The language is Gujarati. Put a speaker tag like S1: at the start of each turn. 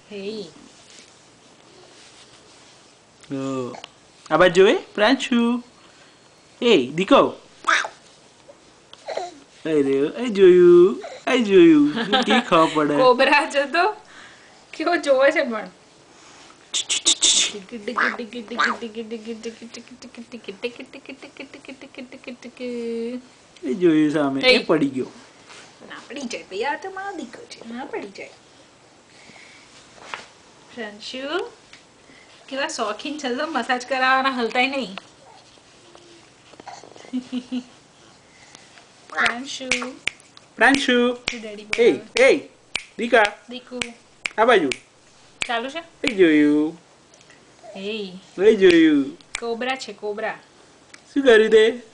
S1: Hey.
S2: Oh. Abang Joey, Pranshu. Hey, Diko. Aduh, I joyu. Ki khબર પડે.
S1: કોબરા છે તો કેવો જોવે છે પણ
S2: એ જોયું સામે એ પડી ગયો.
S1: ના પડી જાય ભાઈ આ તો મારો દીકરો છે ના પડી જાય. પ્રાંશુ કેવા શોખીન છે તો મસાજ કરાવવાના હલતાય નહીં.
S2: Pranshu.
S1: Daddy
S2: Hey, Dika.
S1: દીકુ
S2: આ બાજુ.
S1: ચાલુ છે
S2: એ જોયું.
S1: એ
S2: એ જોયું.
S1: કોબરા છે કોબરા.
S2: શું કર્યું તે?